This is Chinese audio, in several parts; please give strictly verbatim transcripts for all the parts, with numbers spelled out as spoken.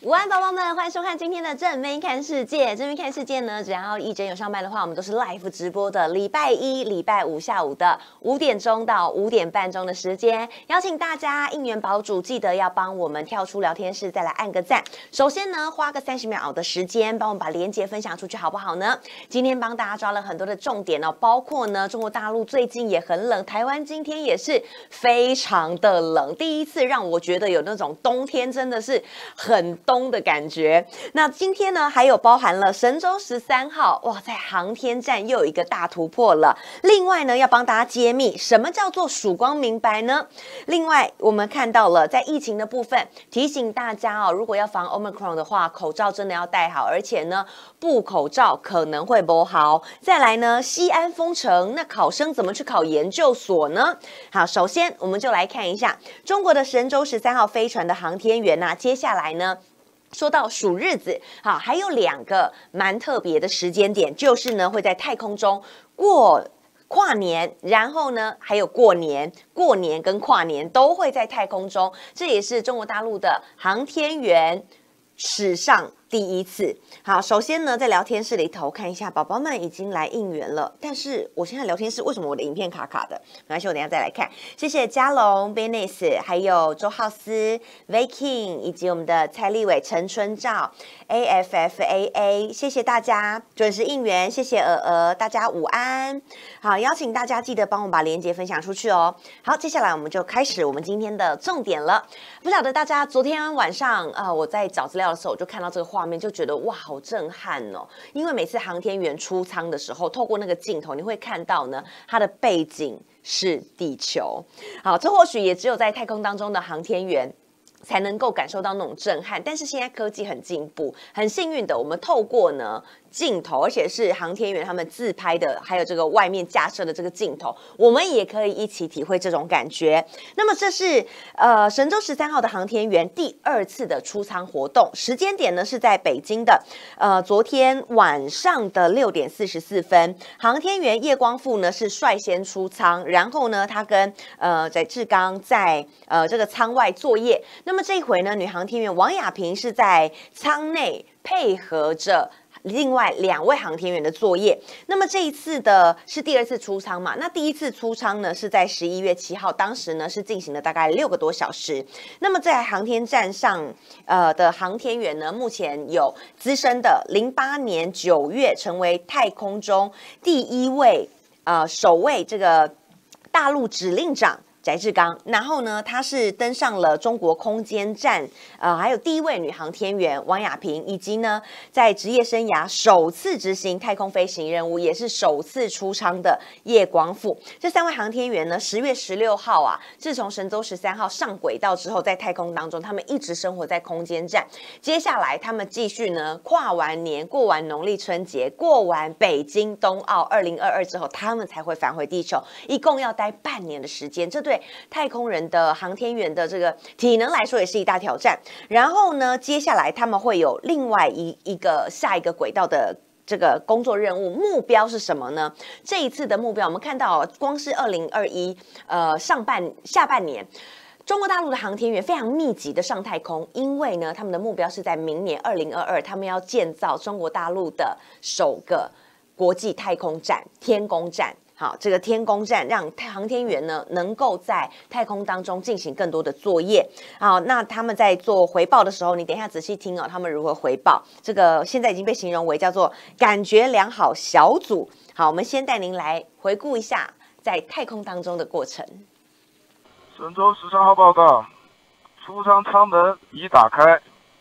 午安，宝宝们，欢迎收看今天的正妹看世界。正妹看世界呢，只要一整有上班的话，我们都是 live 直播的。礼拜一、礼拜五下午的五点钟到五点半钟的时间，邀请大家应援堡主记得要帮我们跳出聊天室，再来按个赞。首先呢，花个三十秒的时间，帮我们把链接分享出去，好不好呢？今天帮大家抓了很多的重点哦，包括呢，中国大陆最近也很冷，台湾今天也是非常的冷，第一次让我觉得有那种冬天真的是很冬的感觉。那今天呢，还有包含了神舟十三号，哇，在航天站又有一个大突破了。另外呢，要帮大家揭秘什么叫做曙光明白呢？另外，我们看到了在疫情的部分，提醒大家哦，如果要防 Omicron 的话，口罩真的要戴好，而且呢，布口罩可能会不好。再来呢，西安封城，那考生怎么去考研究所呢？好，首先我们就来看一下中国的神舟十三号飞船的航天员呐、啊，接下来呢。说到数日子，好，还有两个蛮特别的时间点，就是呢会在太空中过跨年，然后呢还有过年，过年跟跨年都会在太空中，这也是中国大陆的航天员史上第一次。好，首先呢，在聊天室里头看一下，宝宝们已经来应援了。但是我现在聊天室为什么我的影片卡卡的？没关系，我等一下再来看。谢谢嘉龙、Benis， 还有周浩思、Viking， 以及我们的蔡立伟、陈春照、A F F A A， 谢谢大家准时应援，谢谢鹅鹅，大家午安。好，邀请大家记得帮我把链接分享出去哦。好，接下来我们就开始我们今天的重点了。不晓得大家昨天晚上啊、呃，我在找资料的时候，我就看到这个画面，就觉得哇，好震撼哦！因为每次航天员出舱的时候，透过那个镜头，你会看到呢，它的背景是地球。好，这或许也只有在太空当中的航天员才能够感受到那种震撼。但是现在科技很进步，很幸运的，我们透过呢镜头，而且是航天员他们自拍的，还有这个外面架设的这个镜头，我们也可以一起体会这种感觉。那么这是呃神舟十三号的航天员第二次的出舱活动，时间点呢是在北京的呃昨天晚上的六点四十四分，航天员叶光富呢是率先出舱，然后呢他跟呃翟志刚在呃这个舱外作业。那么这一回呢，女航天员王亚平是在舱内配合着另外两位航天员的作业。那么这一次的是第二次出舱嘛？那第一次出舱呢是在十一月七号，当时呢是进行了大概六个多小时。那么在航天站上呃的航天员呢，目前有资深的，零八年九月成为太空中第一位呃首位这个大陆指令长。翟志刚，然后呢，他是登上了中国空间站，呃，还有第一位女航天员王亚平，以及呢，在职业生涯首次执行太空飞行任务，也是首次出舱的叶光富。这三位航天员呢，十月十六号啊，自从神舟十三号上轨道之后，在太空当中，他们一直生活在空间站。接下来，他们继续呢，跨完年，过完农历春节，过完北京冬奥二零二二之后，他们才会返回地球，一共要待半年的时间。这对太空人的航天员的这个体能来说也是一大挑战。然后呢，接下来他们会有另外一一个下一个轨道的这个工作任务，目标是什么呢？这一次的目标，我们看到光是二零二一呃上半下半年。中国大陆的航天员非常密集的上太空，因为呢，他们的目标是在明年二零二二，他们要建造中国大陆的首个国际太空站——天宫站。好，这个天宫站让航天员呢能够在太空当中进行更多的作业。好，那他们在做回报的时候，你等一下仔细听哦，他们如何回报？这个现在已经被形容为叫做感觉良好小组。好，我们先带您来回顾一下在太空当中的过程。 神舟十三号报告，出舱舱门已打开。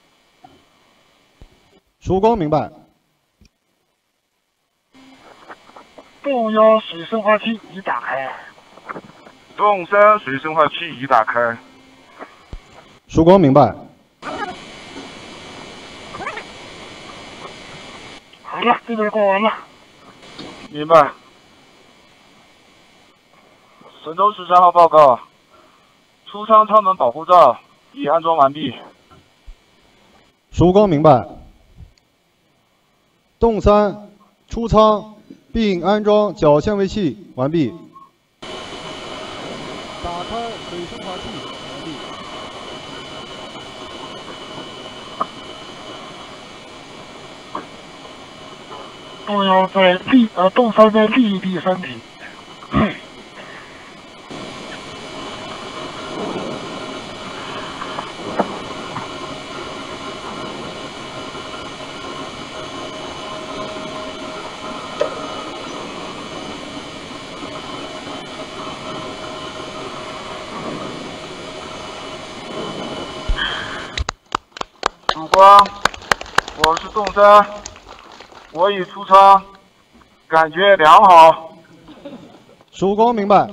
曙光明白。 动幺水生化器已打开。 动三水生化器已打开。 曙光明白。 好了，这边过完了。 明白。神舟十三号报告，出舱舱门保护罩已安装完毕。 曙光明白。动三出舱并安装脚纤维器完毕。打开水生化器完毕。 动幺在立呃动三在立地三体。 曙光，我是动三，我已出舱，感觉良好。 曙光明白。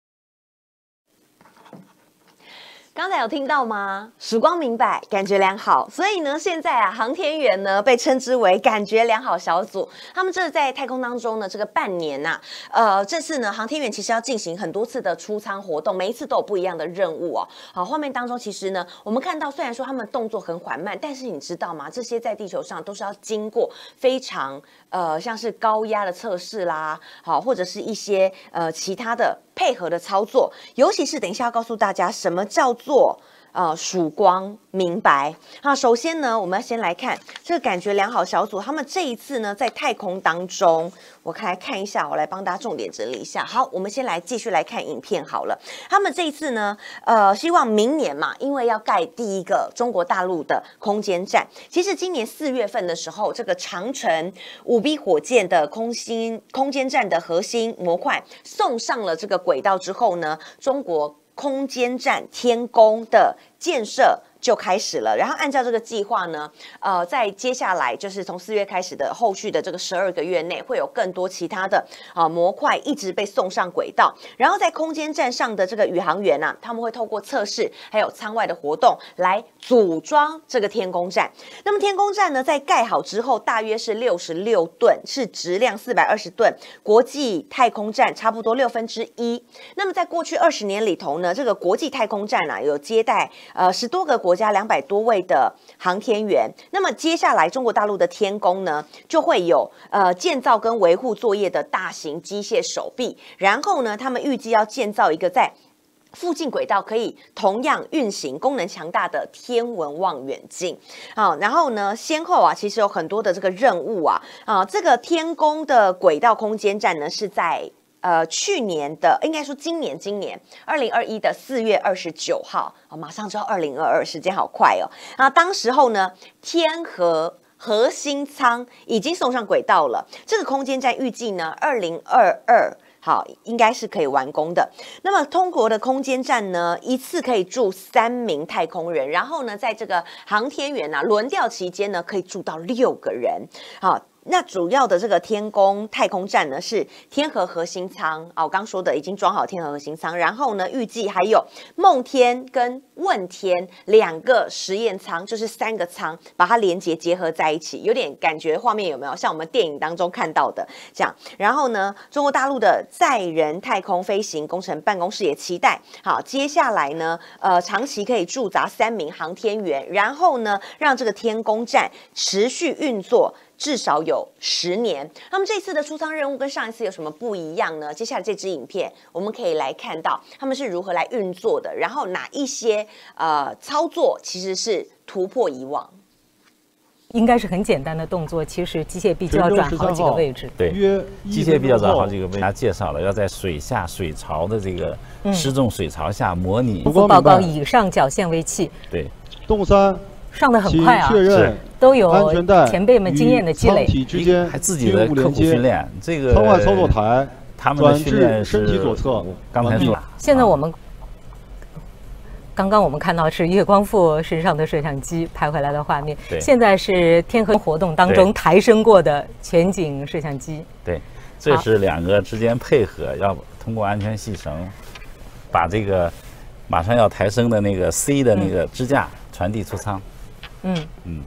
刚才有听到吗？曙光明白，感觉良好。所以呢，现在啊，航天员呢被称之为感觉良好小组。他们这是在太空当中呢，这个半年呐、啊，呃，这次呢，航天员其实要进行很多次的出舱活动，每一次都有不一样的任务哦。好，画面当中其实呢，我们看到虽然说他们动作很缓慢，但是你知道吗？这些在地球上都是要经过非常呃，像是高压的测试啦，好，或者是一些呃其他的配合的操作，尤其是等一下要告诉大家什么叫做。做呃曙光明白。那首先呢，我们要先来看这个感觉良好小组，他们这一次呢在太空当中，我看来看一下，我来帮大家重点整理一下。好，我们先来继续来看影片好了。他们这一次呢，呃，希望明年嘛，因为要盖第一个中国大陆的空间站。其实今年四月份的时候，这个长城五 B 火箭的空心空间站的核心模块送上了这个轨道之后呢，中国空间站天宫的建设就开始了，然后按照这个计划呢，呃，在接下来就是从四月开始的后续的这个十二个月内，会有更多其他的啊、呃、模块一直被送上轨道，然后在空间站上的这个宇航员啊，他们会透过测试还有舱外的活动来组装这个天宫站。那么天宫站呢，在盖好之后，大约是六十六吨，是质量四百二十吨，国际太空站差不多六分之一。那么在过去二十年里头呢，这个国际太空站啊，有接待呃十多个国家两百多位的航天员。那么接下来中国大陆的天宫呢，就会有呃建造跟维护作业的大型机械手臂，然后呢，他们预计要建造一个在附近轨道可以同样运行、功能强大的天文望远镜。好，然后呢，先后啊，其实有很多的这个任务啊，啊，这个天宫的轨道空间站呢是在。呃，去年的应该说今年，今年二零二一的四月二十九号，哦，马上就要二零二二，时间好快哦。啊，当时候呢，天河核心舱已经送上轨道了，这个空间站预计呢，二零二二。好，应该是可以完工的。那么，中国的空间站呢，一次可以住三名太空人，然后呢，在这个航天员啊轮调期间呢，可以住到六个人。好。那主要的这个天宫太空站呢，是天河核心舱啊，我刚说的已经装好天河核心舱，然后呢，预计还有梦天跟问天两个实验舱，就是三个舱，把它连接结合在一起，有点感觉画面有没有像我们电影当中看到的这样？然后呢，中国大陆的载人太空飞行工程办公室也期待，好，接下来呢，呃，长期可以驻扎三名航天员，然后呢，让这个天宫站持续运作。至少有十年。那么这次的出舱任务跟上一次有什么不一样呢？接下来这支影片我们可以来看到他们是如何来运作的，然后哪一些呃操作其实是突破以往。 应该是很简单的动作，其实机械臂就要转好几个位置。 对，机械臂要转好几个位置。他介绍了，要在水下水槽的这个失重水槽下模拟。 报告以上绞线为器。 对， 动三。 上的很快啊， 确认都有前辈们经验的积累， 舱体之间还自己的刻苦训练。这个舱外操作台， 他们的训练身体左侧。 刚才说， 现在我们刚刚我们看到是月光副身上的摄像机拍回来的画面，现在是天河活动当中抬升过的全景摄像机。 对，这是两个之间配合，要通过安全系绳把这个马上要抬升的那个 C 的那个支架传递出舱。 嗯嗯，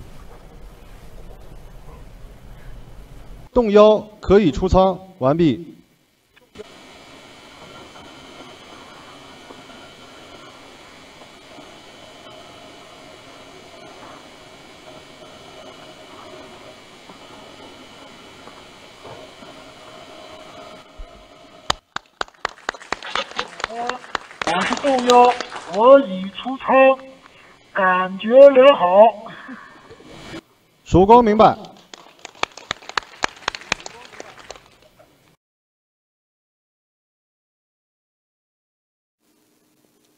动幺可以出舱，完毕。 我是动幺，我已出舱。感觉良好， 曙光明白。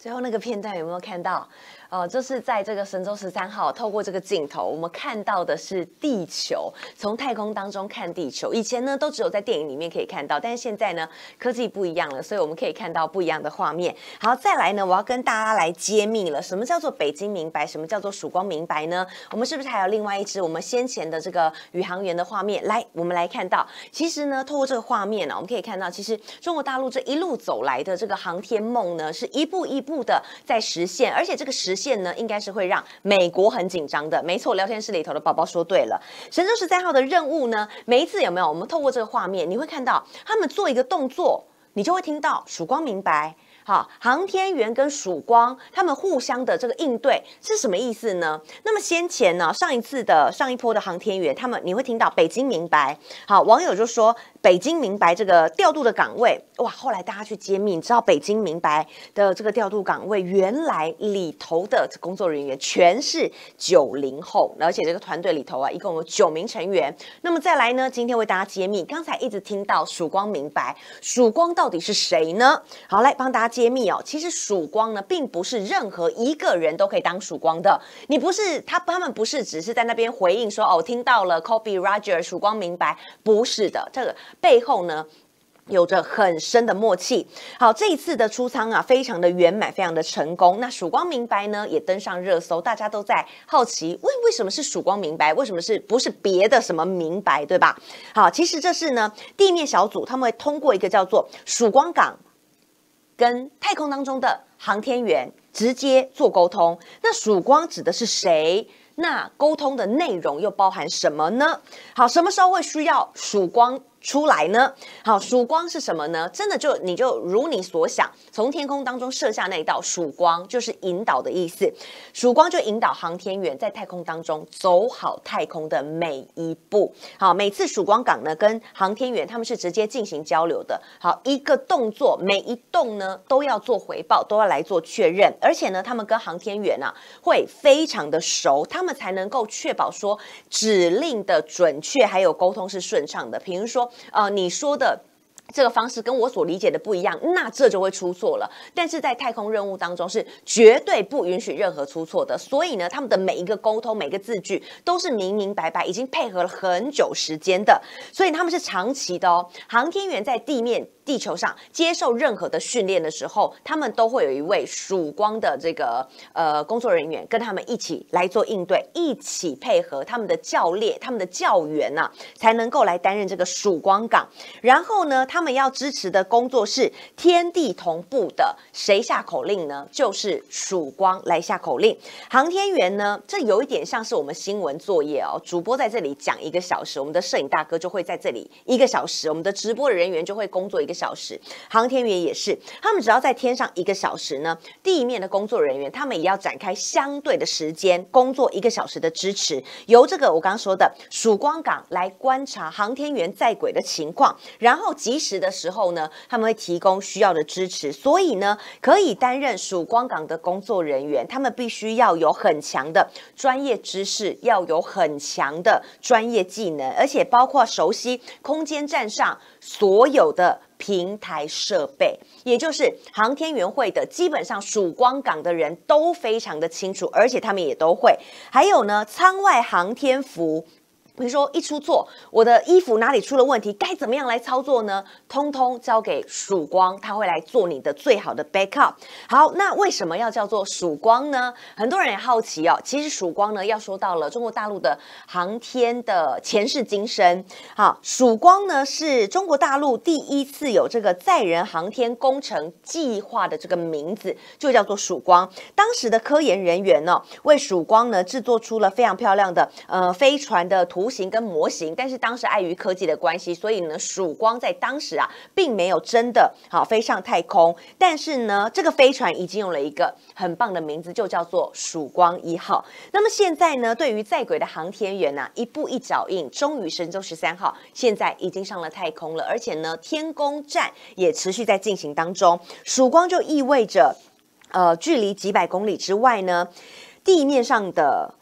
最后那个片段有没有看到？呃，就是在这个神舟十三号透过这个镜头，我们看到的是地球，从太空当中看地球。以前呢，都只有在电影里面可以看到，但是现在呢，科技不一样了，所以我们可以看到不一样的画面。好，再来呢，我要跟大家来揭秘了，什么叫做北京明白，什么叫做曙光明白呢？我们是不是还有另外一支我们先前的这个宇航员的画面？来，我们来看到，其实呢，透过这个画面呢、啊，我们可以看到，其实中国大陆这一路走来的这个航天梦呢，是一步一步的在实现，而且这个实现呢，应该是会让美国很紧张的。没错，聊天室里头的宝宝说对了，神舟十三号的任务呢，每一次有没有？我们透过这个画面，你会看到他们做一个动作，你就会听到曙光明白。好，航天员跟曙光他们互相的这个应对是什么意思呢？那么先前呢，上一次的上一波的航天员，他们你会听到北京明白。好，网友就说北京明白这个调度的岗位，哇，后来大家去揭秘，你知道北京明白的这个调度岗位，原来里头的工作人员全是九零后，而且这个团队里头啊，一共有九名成员。那么再来呢，今天为大家揭秘，刚才一直听到曙光明白，曙光到底是谁呢？好，来帮大家揭秘哦，其实曙光呢，并不是任何一个人都可以当曙光的。你不是他，他们不是只是在那边回应说哦，听到了 Kobe Roger 曙光明白，不是的，这个背后呢，有着很深的默契。好，这一次的出舱啊，非常的圆满，非常的成功。那曙光明白呢，也登上热搜，大家都在好奇，为为什么是曙光明白？为什么是不是别的什么明白，对吧？好，其实这是呢，地面小组他们会通过一个叫做曙光港，跟太空当中的航天员直接做沟通。那曙光指的是谁？那沟通的内容又包含什么呢？好，什么时候会需要曙光出来呢？好，曙光是什么呢？真的就你就如你所想，从天空当中射下那一道曙光，就是引导的意思。曙光就引导航天员在太空当中走好太空的每一步。好，每次曙光港呢跟航天员他们是直接进行交流的。好，一个动作每一动呢都要做回报，都要来做确认，而且呢他们跟航天员啊会非常的熟，他们才能够确保说指令的准确，还有沟通是顺畅的。比如说呃，你说的这个方式跟我所理解的不一样，那这就会出错了。但是在太空任务当中是绝对不允许任何出错的，所以呢，他们的每一个沟通、每个字句都是明明白白，已经配合了很久时间的，所以他们是长期的哦。航天员在地面。地球上接受任何的训练的时候，他们都会有一位曙光的这个呃工作人员跟他们一起来做应对，一起配合他们的教练、他们的教员呐、啊，才能够来担任这个曙光港。然后呢，他们要支持的工作是天地同步的，谁下口令呢？就是曙光来下口令。航天员呢，这有一点像是我们新闻作业哦，主播在这里讲一个小时，我们的摄影大哥就会在这里一个小时，我们的直播的人员就会工作一个小时，航天员也是，他们只要在天上一个小时呢，地面的工作人员他们也要展开相对的时间工作一个小时的支持，由这个我刚刚说的曙光港来观察航天员在轨的情况，然后及时的时候呢，他们会提供需要的支持，所以呢，可以担任曙光港的工作人员，他们必须要有很强的专业知识，要有很强的专业技能，而且包括熟悉空间站上所有的平台设备，也就是航天员会的，基本上曙光港的人都非常的清楚，而且他们也都会。还有呢，舱外航天服。比如说一出错，我的衣服哪里出了问题，该怎么样来操作呢？通通交给曙光，他会来做你的最好的 backup。好，那为什么要叫做曙光呢？很多人也好奇哦。其实曙光呢，要说到了中国大陆的航天的前世今生。好，曙光呢是中国大陆第一次有这个载人航天工程计划的这个名字，就叫做曙光。当时的科研人员呢、哦，为曙光呢制作出了非常漂亮的呃飞船的图。图形跟模型，但是当时碍于科技的关系，所以呢，曙光在当时啊，并没有真的好飞上太空。但是呢，这个飞船已经有了一个很棒的名字，就叫做曙光一号。那么现在呢，对于在轨的航天员啊，一步一脚印，终于神舟十三号现在已经上了太空了，而且呢，天宫站也持续在进行当中。曙光就意味着，呃，距离几百公里之外呢，地面上的。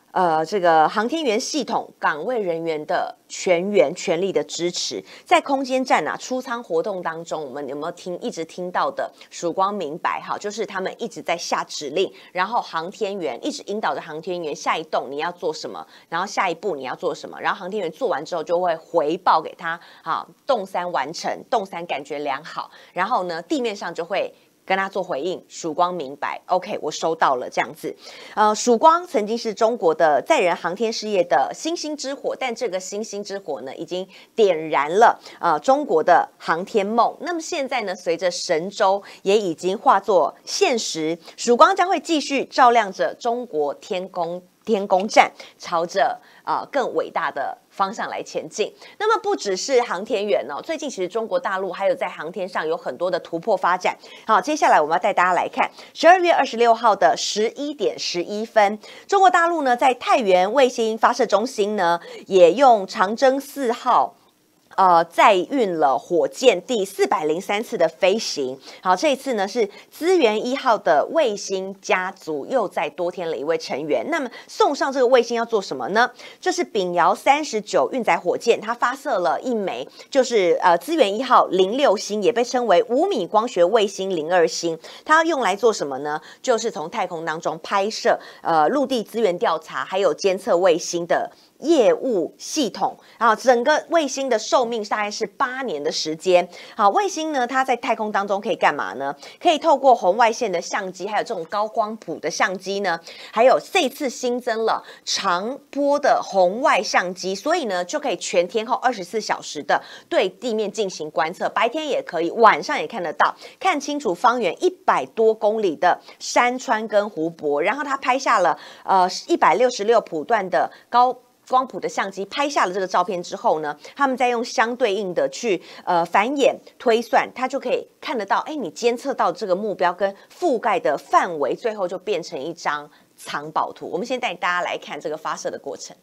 呃，这个航天员系统岗位人员的全员全力的支持，在空间站啊出舱活动当中，我们有没有听一直听到的曙光明白？哈，就是他们一直在下指令，然后航天员一直引导着航天员下一动你要做什么，然后下一步你要做什么，然后航天员做完之后就会回报给他，好，动三完成，动三感觉良好，然后呢地面上就会跟他做回应，曙光明白 ，OK， 我收到了这样子。呃，曙光曾经是中国的载人航天事业的星星之火，但这个星星之火呢，已经点燃了呃中国的航天梦。那么现在呢，随着神舟也已经化作现实，曙光将会继续照亮着中国天宫天宫站，朝着呃更伟大的方向来前进。那么不只是航天员哦，最近其实中国大陆还有在航天上有很多的突破发展。好，接下来我们要带大家来看十二月二十六号的十一点十一分，中国大陆呢在太原卫星发射中心呢，也用长征四号。呃，载运了火箭第四百零三次的飞行。好，这一次呢是资源一号的卫星家族又再多添了一位成员。那么送上这个卫星要做什么呢？这是丙遥三十九运载火箭，它发射了一枚，就是呃资源一号零六星，也被称为五米光学卫星零二星。它要用来做什么呢？就是从太空当中拍摄呃陆地资源调查，还有监测卫星的业务系统啊，整个卫星的寿命大概是八年的时间。好，卫星呢，它在太空当中可以干嘛呢？可以透过红外线的相机，还有这种高光谱的相机呢，还有这次新增了长波的红外相机，所以呢，就可以全天候二十四小时的对地面进行观测，白天也可以，晚上也看得到，看清楚方圆一百多公里的山川跟湖泊。然后它拍下了呃一百六十六谱段的高光谱的相机拍下了这个照片之后呢，他们再用相对应的去呃繁衍推算，它就可以看得到，哎，你监测到这个目标跟覆盖的范围，最后就变成一张藏宝图。我们先带大家来看这个发射的过程。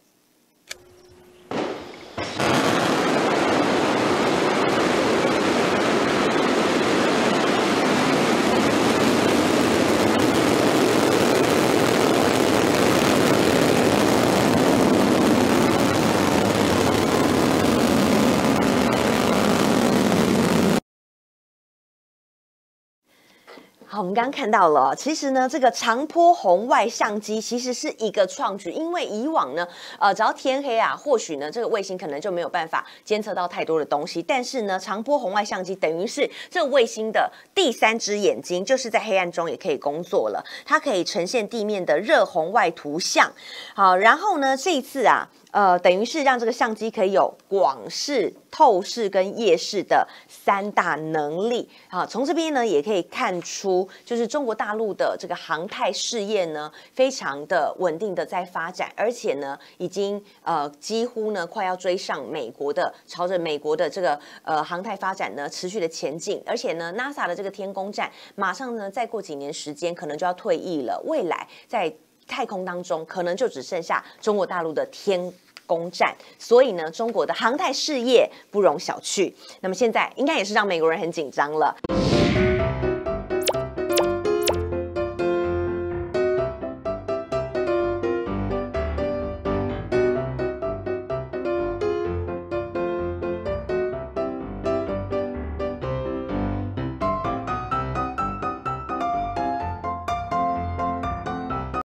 好，我们刚刚看到了，其实呢，这个长波红外相机其实是一个创举，因为以往呢，呃，只要天黑啊，或许呢，这个卫星可能就没有办法监测到太多的东西，但是呢，长波红外相机等于是这个卫星的第三只眼睛，就是在黑暗中也可以工作了，它可以呈现地面的热红外图像。好，然后呢，这一次啊。呃，等于是让这个相机可以有广视、透视跟夜视的三大能力。好，从这边呢也可以看出，就是中国大陆的这个航太事业呢，非常的稳定的在发展，而且呢，已经呃几乎呢快要追上美国的，朝着美国的这个呃航太发展呢持续的前进。而且呢 ，NASA 的这个天宫站马上呢再过几年时间可能就要退役了，未来在太空当中可能就只剩下中国大陆的天宫站，所以呢，中国的航太事业不容小觑。那么现在应该也是让美国人很紧张了。